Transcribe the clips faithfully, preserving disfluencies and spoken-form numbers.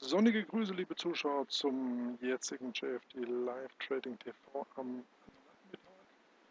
Sonnige Grüße, liebe Zuschauer, zum jetzigen J F D Live Trading T V am Nachmittag.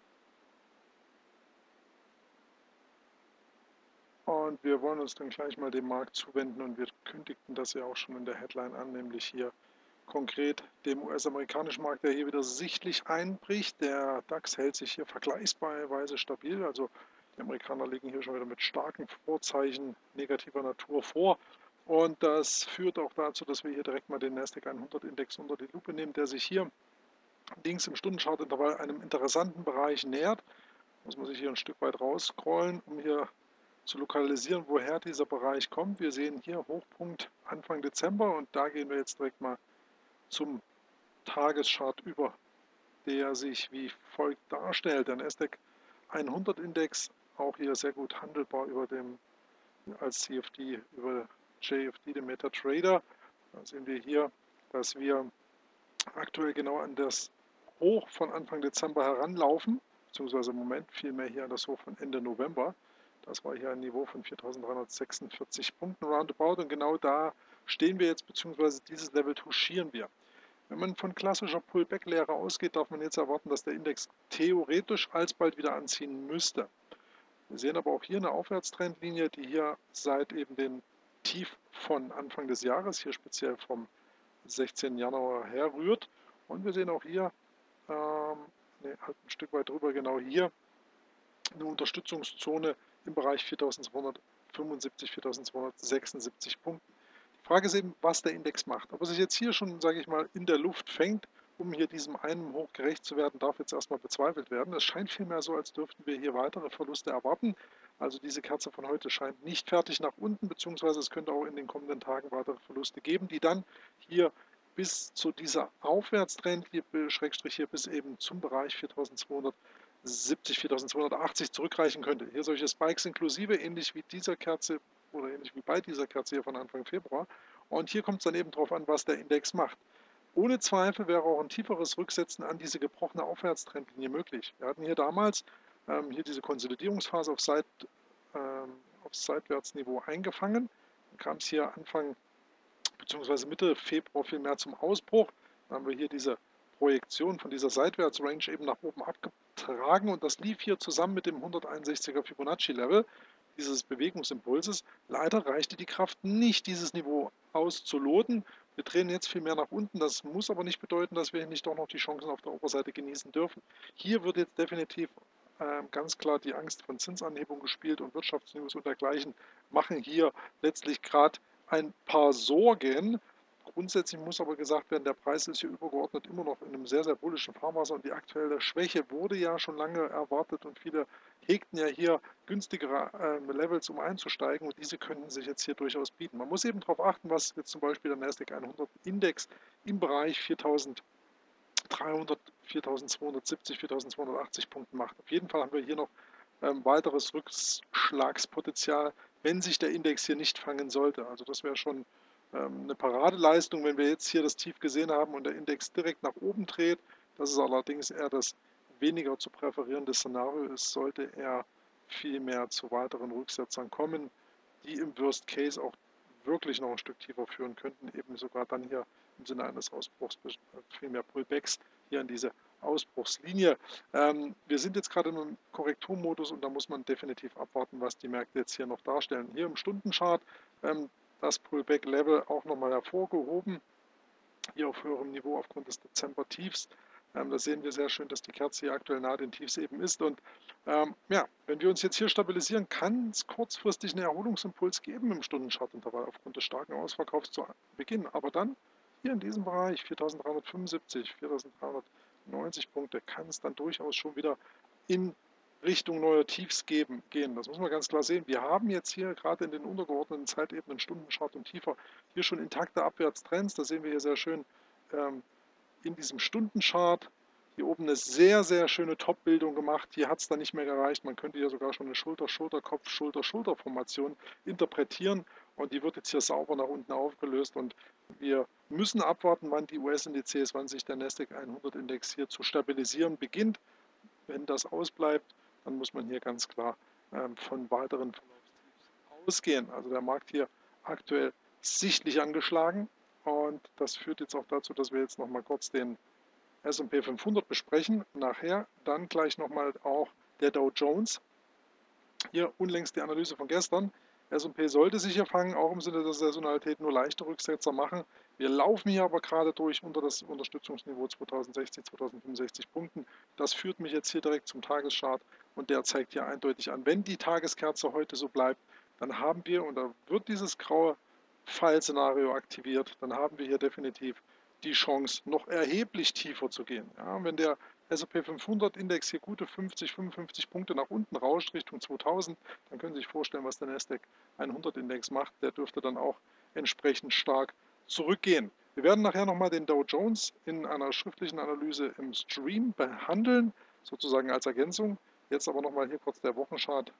Und wir wollen uns dann gleich mal dem Markt zuwenden und wir kündigten das ja auch schon in der Headline an, nämlich hier konkret dem U S-amerikanischen Markt, der hier wieder sichtlich einbricht. Der DAX hält sich hier vergleichsweise stabil, also die Amerikaner liegen hier schon wieder mit starken Vorzeichen negativer Natur vor. Und das führt auch dazu, dass wir hier direkt mal den Nasdaq hundert Index unter die Lupe nehmen, der sich hier links im Stundenchartintervall einem interessanten Bereich nähert. Muss man sich hier ein Stück weit rausscrollen, um hier zu lokalisieren, woher dieser Bereich kommt. Wir sehen hier Hochpunkt Anfang Dezember und da gehen wir jetzt direkt mal zum Tageschart über, der sich wie folgt darstellt. Der Nasdaq hundert Index, auch hier sehr gut handelbar über dem als C F D über J F D, dem MetaTrader. Da sehen wir hier, dass wir aktuell genau an das Hoch von Anfang Dezember heranlaufen, beziehungsweise im Moment vielmehr hier an das Hoch von Ende November. Das war hier ein Niveau von viertausenddreihundertsechsundvierzig Punkten roundabout und genau da stehen wir jetzt, beziehungsweise dieses Level touchieren wir. Wenn man von klassischer Pullback-Lehre ausgeht, darf man jetzt erwarten, dass der Index theoretisch alsbald wieder anziehen müsste. Wir sehen aber auch hier eine Aufwärtstrendlinie, die hier seit eben dem Tief von Anfang des Jahres, hier speziell vom sechzehnten Januar herrührt. Und wir sehen auch hier, ähm, ne, halt ein Stück weit drüber, genau hier, eine Unterstützungszone im Bereich viertausendzweihundertfünfundsiebzig, viertausendzweihundertsechsundsiebzig Punkten. Die Frage ist eben, was der Index macht. Ob er sich jetzt hier schon, sage ich mal, in der Luft fängt, um hier diesem einen Hoch gerecht zu werden, darf jetzt erstmal bezweifelt werden. Es scheint vielmehr so, als dürften wir hier weitere Verluste erwarten. Also diese Kerze von heute scheint nicht fertig nach unten, beziehungsweise es könnte auch in den kommenden Tagen weitere Verluste geben, die dann hier bis zu dieser Aufwärtstrend, hier, Schrägstrich hier bis eben zum Bereich viertausendzweihundertsiebzig, viertausendzweihundertachtzig zurückreichen könnte. Hier solche Spikes inklusive, ähnlich wie dieser Kerze oder ähnlich wie bei dieser Kerze hier von Anfang Februar. Und hier kommt es dann eben darauf an, was der Index macht. Ohne Zweifel wäre auch ein tieferes Rücksetzen an diese gebrochene Aufwärtstrendlinie möglich. Wir hatten hier damals ähm, hier diese Konsolidierungsphase auf, Seit, ähm, auf Seitwärtsniveau eingefangen. Dann kam es hier Anfang bzw. Mitte Februar vielmehr zum Ausbruch. Dann haben wir hier diese Projektion von dieser Seitwärtsrange eben nach oben abgetragen und das lief hier zusammen mit dem hunderteinundsechziger Fibonacci-Level dieses Bewegungsimpulses. Leider reichte die Kraft nicht, dieses Niveau auszuloten. Wir drehen jetzt viel mehr nach unten. Das muss aber nicht bedeuten, dass wir nicht doch noch die Chancen auf der Oberseite genießen dürfen. Hier wird jetzt definitiv äh, ganz klar die Angst von Zinsanhebung gespielt und Wirtschaftsnews und dergleichen machen hier letztlich gerade ein paar Sorgen. Grundsätzlich muss aber gesagt werden, der Preis ist hier übergeordnet immer noch in einem sehr, sehr bullischen Fahrwasser und die aktuelle Schwäche wurde ja schon lange erwartet und viele hegten ja hier günstigere äh, Levels, um einzusteigen und diese könnten sich jetzt hier durchaus bieten. Man muss eben darauf achten, was jetzt zum Beispiel der Nasdaq hundert Index im Bereich viertausenddreihundert, viertausendzweihundertsiebzig, viertausendzweihundertachtzig Punkten macht. Auf jeden Fall haben wir hier noch ähm, weiteres Rückschlagspotenzial, wenn sich der Index hier nicht fangen sollte. Also das wäre schon ähm, eine Paradeleistung, wenn wir jetzt hier das Tief gesehen haben und der Index direkt nach oben dreht. Das ist allerdings eher das weniger zu präferierende Szenario ist, sollte er vielmehr zu weiteren Rücksetzern kommen, die im Worst Case auch wirklich noch ein Stück tiefer führen könnten, eben sogar dann hier im Sinne eines Ausbruchs, vielmehr Pullbacks, hier an diese Ausbruchslinie. Ähm, wir sind jetzt gerade in einem Korrekturmodus und da muss man definitiv abwarten, was die Märkte jetzt hier noch darstellen. Hier im Stundenchart ähm, das Pullback-Level auch nochmal hervorgehoben, hier auf höherem Niveau aufgrund des Dezember-Tiefs. Ähm, da sehen wir sehr schön, dass die Kerze hier aktuell nahe den Tiefs eben ist. Und ähm, ja, wenn wir uns jetzt hier stabilisieren, kann es kurzfristig einen Erholungsimpuls geben im Stundenchartintervall aufgrund des starken Ausverkaufs zu Beginn. Aber dann hier in diesem Bereich viertausenddreihundertfünfundsiebzig, viertausenddreihundertneunzig Punkte kann es dann durchaus schon wieder in Richtung neuer Tiefs geben, gehen. Das muss man ganz klar sehen. Wir haben jetzt hier gerade in den untergeordneten Zeitebenen, Stundenchart und tiefer, hier schon intakte Abwärtstrends. Da sehen wir hier sehr schön ähm, in diesem Stundenchart hier oben eine sehr, sehr schöne Top-Bildung gemacht. Hier hat es dann nicht mehr gereicht. Man könnte hier sogar schon eine Schulter-Schulter-Kopf, Schulter-Schulter-Formation interpretieren. Und die wird jetzt hier sauber nach unten aufgelöst. Und wir müssen abwarten, wann die U S-Indizes, wann sich der Nasdaq hundert Index hier zu stabilisieren beginnt. Wenn das ausbleibt, dann muss man hier ganz klar ähm, von weiteren Verlaufstiefs ausgehen. Also der Markt hier aktuell sichtlich angeschlagen. Und das führt jetzt auch dazu, dass wir jetzt nochmal kurz den S und P fünfhundert besprechen. Nachher dann gleich nochmal auch der Dow Jones. Hier unlängst die Analyse von gestern. S und P sollte sich hier fangen, auch im Sinne der Saisonalität nur leichte Rücksetzer machen. Wir laufen hier aber gerade durch unter das Unterstützungsniveau zweitausendsechzig, zweitausendfünfundsechzig Punkten. Das führt mich jetzt hier direkt zum Tageschart und der zeigt hier eindeutig an, wenn die Tageskerze heute so bleibt, dann haben wir, und da wird dieses graue Fallszenario aktiviert, dann haben wir hier definitiv die Chance, noch erheblich tiefer zu gehen. Ja, wenn der S und P fünfhundert Index hier gute fünfzig, fünfundfünfzig Punkte nach unten rauscht Richtung zweitausend, dann können Sie sich vorstellen, was der Nasdaq hundert Index macht. Der dürfte dann auch entsprechend stark zurückgehen. Wir werden nachher nochmal den Dow Jones in einer schriftlichen Analyse im Stream behandeln, sozusagen als Ergänzung. Jetzt aber nochmal hier kurz der Wochenchart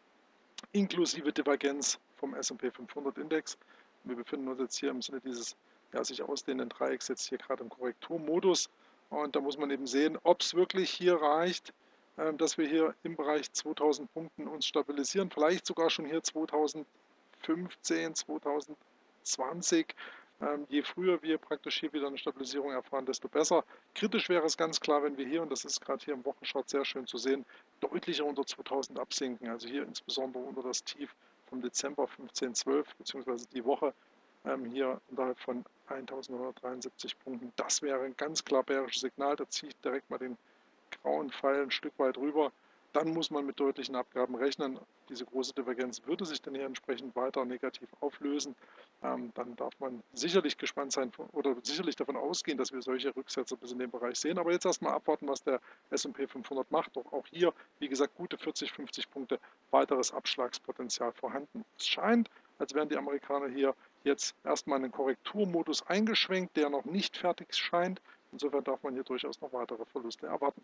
inklusive Divergenz vom S und P fünfhundert Index. Wir befinden uns jetzt hier im Sinne dieses ja, sich ausdehnenden Dreiecks jetzt hier gerade im Korrekturmodus. Und da muss man eben sehen, ob es wirklich hier reicht, dass wir hier im Bereich zweitausend Punkten uns stabilisieren. Vielleicht sogar schon hier zweitausendfünfzehn, zweitausendzwanzig. Je früher wir praktisch hier wieder eine Stabilisierung erfahren, desto besser. Kritisch wäre es ganz klar, wenn wir hier, und das ist gerade hier im Wochenchart sehr schön zu sehen, deutlicher unter zweitausend absinken. Also hier insbesondere unter das Tief vom Dezember fünfzehn zwölf, beziehungsweise die Woche hier unterhalb von eintausendneunhundertdreiundsiebzig Punkten. Das wäre ein ganz klar bärisches Signal. Da ziehe ich direkt mal den grauen Pfeil ein Stück weit rüber. Dann muss man mit deutlichen Abgaben rechnen. Diese große Divergenz würde sich dann hier entsprechend weiter negativ auflösen. Ähm, dann darf man sicherlich gespannt sein oder sicherlich davon ausgehen, dass wir solche Rücksätze bis in den Bereich sehen. Aber jetzt erstmal abwarten, was der S und P fünfhundert macht. Doch auch hier, wie gesagt, gute vierzig, fünfzig Punkte weiteres Abschlagspotenzial vorhanden. Es scheint, als wären die Amerikaner hier jetzt erstmal in den Korrekturmodus eingeschwenkt, der noch nicht fertig scheint. Insofern darf man hier durchaus noch weitere Verluste erwarten.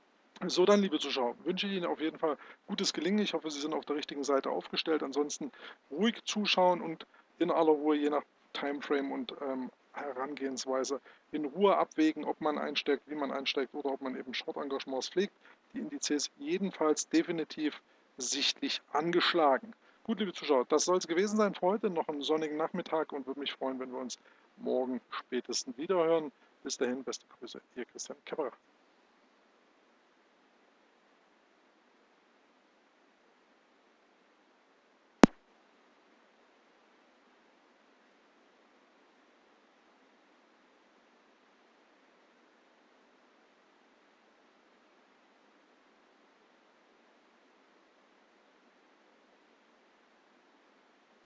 So dann, liebe Zuschauer, wünsche ich Ihnen auf jeden Fall gutes Gelingen. Ich hoffe, Sie sind auf der richtigen Seite aufgestellt. Ansonsten ruhig zuschauen und in aller Ruhe, je nach Timeframe und ähm, Herangehensweise, in Ruhe abwägen, ob man einsteigt, wie man einsteigt oder ob man eben Short-Engagements pflegt. Die Indizes jedenfalls definitiv sichtlich angeschlagen. Gut, liebe Zuschauer, das soll es gewesen sein für heute. Noch einen sonnigen Nachmittag und würde mich freuen, wenn wir uns morgen spätestens wiederhören. Bis dahin, beste Grüße, Ihr Christian Kämmerer.